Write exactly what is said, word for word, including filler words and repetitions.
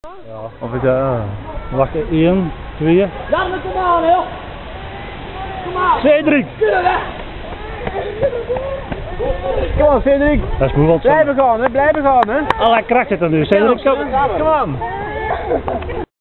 Ja. Of het, uh, wacht, één, twee. Laat me kom aan, joh. Kom aan. Cedric! Kom aan, Cedric. Dat is moeilijk. Blijven gaan, hè. Blijven gaan, hè. Alle kracht zit er nu, Cedric. Kom aan.